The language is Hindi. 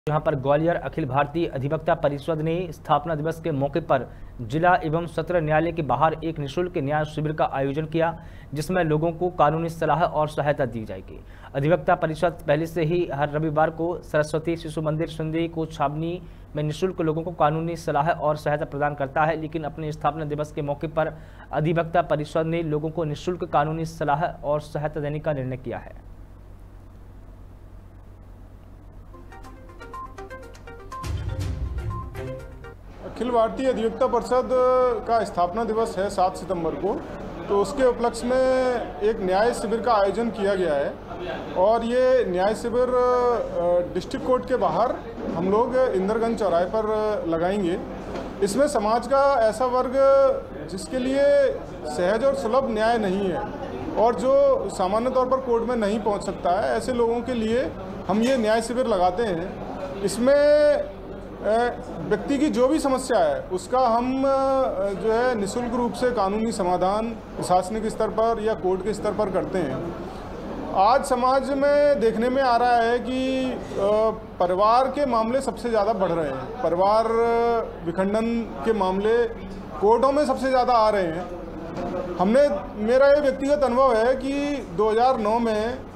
जहां पर ग्वालियर अखिल भारतीय अधिवक्ता परिषद ने स्थापना दिवस के मौके पर जिला एवं सत्र न्यायालय के बाहर एक निःशुल्क न्याय शिविर का आयोजन किया, जिसमें लोगों को कानूनी सलाह और सहायता दी जाएगी। अधिवक्ता परिषद पहले से ही हर रविवार को सरस्वती शिशु मंदिर सुंदरी को छावनी में निःशुल्क लोगों को कानूनी सलाह और सहायता प्रदान करता है, लेकिन अपने स्थापना दिवस के मौके पर अधिवक्ता परिषद ने लोगों को निःशुल्क कानूनी सलाह और सहायता देने का निर्णय किया है। अखिल भारतीय अधिवक्ता परिषद का स्थापना दिवस है 7 सितंबर को, तो उसके उपलक्ष्य में एक न्याय शिविर का आयोजन किया गया है। और ये न्याय शिविर डिस्ट्रिक्ट कोर्ट के बाहर हम लोग इंदरगंज चौराहे पर लगाएंगे। इसमें समाज का ऐसा वर्ग जिसके लिए सहज और सुलभ न्याय नहीं है और जो सामान्य तौर पर कोर्ट में नहीं पहुंच सकता है, ऐसे लोगों के लिए हम ये न्याय शिविर लगाते हैं। इसमें व्यक्ति की जो भी समस्या है उसका हम जो है निःशुल्क रूप से कानूनी समाधान प्रशासनिक स्तर पर या कोर्ट के स्तर पर करते हैं। आज समाज में देखने में आ रहा है कि परिवार के मामले सबसे ज़्यादा बढ़ रहे हैं। परिवार विखंडन के मामले कोर्टों में सबसे ज़्यादा आ रहे हैं। मेरा ये व्यक्तिगत अनुभव है कि 2009 में